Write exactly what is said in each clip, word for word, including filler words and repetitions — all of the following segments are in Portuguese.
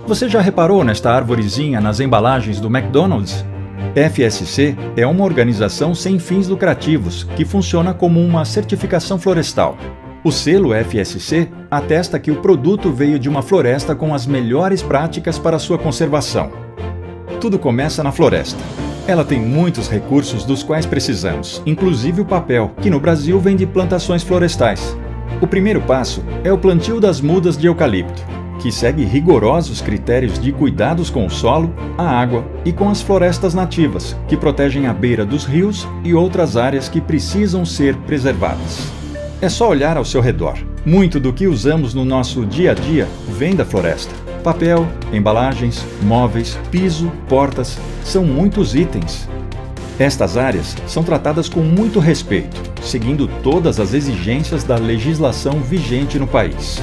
Você já reparou nesta arvorezinha nas embalagens do McDonald's? F S C é uma organização sem fins lucrativos que funciona como uma certificação florestal. O selo F S C atesta que o produto veio de uma floresta com as melhores práticas para sua conservação. Tudo começa na floresta. Ela tem muitos recursos dos quais precisamos, inclusive o papel, que no Brasil vem de plantações florestais. O primeiro passo é o plantio das mudas de eucalipto, que segue rigorosos critérios de cuidados com o solo, a água e com as florestas nativas, que protegem a beira dos rios e outras áreas que precisam ser preservadas. É só olhar ao seu redor. Muito do que usamos no nosso dia a dia vem da floresta. Papel, embalagens, móveis, piso, portas, são muitos itens. Estas áreas são tratadas com muito respeito, seguindo todas as exigências da legislação vigente no país.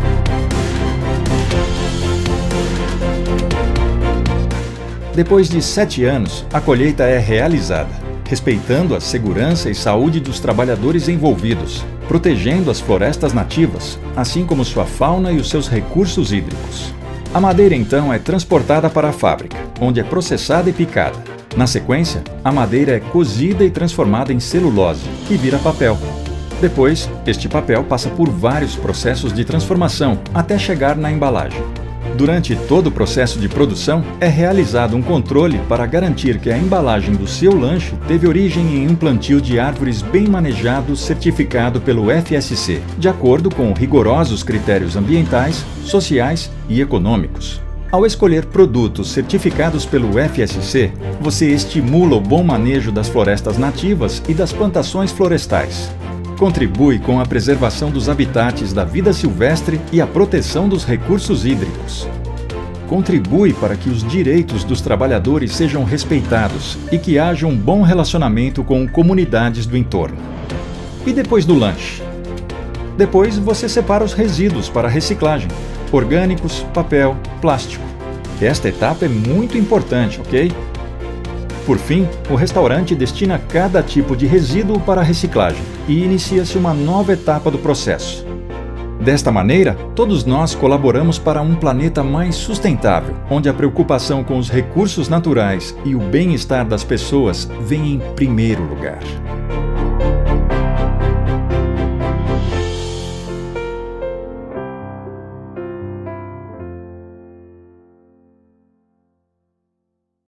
Depois de sete anos, a colheita é realizada, respeitando a segurança e saúde dos trabalhadores envolvidos, protegendo as florestas nativas, assim como sua fauna e os seus recursos hídricos. A madeira então é transportada para a fábrica, onde é processada e picada. Na sequência, a madeira é cozida e transformada em celulose, que vira papel. Depois, este papel passa por vários processos de transformação até chegar na embalagem. Durante todo o processo de produção, é realizado um controle para garantir que a embalagem do seu lanche teve origem em um plantio de árvores bem manejado certificado pelo F S C, de acordo com rigorosos critérios ambientais, sociais e econômicos. Ao escolher produtos certificados pelo F S C, você estimula o bom manejo das florestas nativas e das plantações florestais. Contribui com a preservação dos habitats da vida silvestre e a proteção dos recursos hídricos. Contribui para que os direitos dos trabalhadores sejam respeitados e que haja um bom relacionamento com comunidades do entorno. E depois do lanche? Depois você separa os resíduos para reciclagem: orgânicos, papel, plástico. Esta etapa é muito importante, ok? Por fim, o restaurante destina cada tipo de resíduo para a reciclagem e inicia-se uma nova etapa do processo. Desta maneira, todos nós colaboramos para um planeta mais sustentável, onde a preocupação com os recursos naturais e o bem-estar das pessoas vem em primeiro lugar.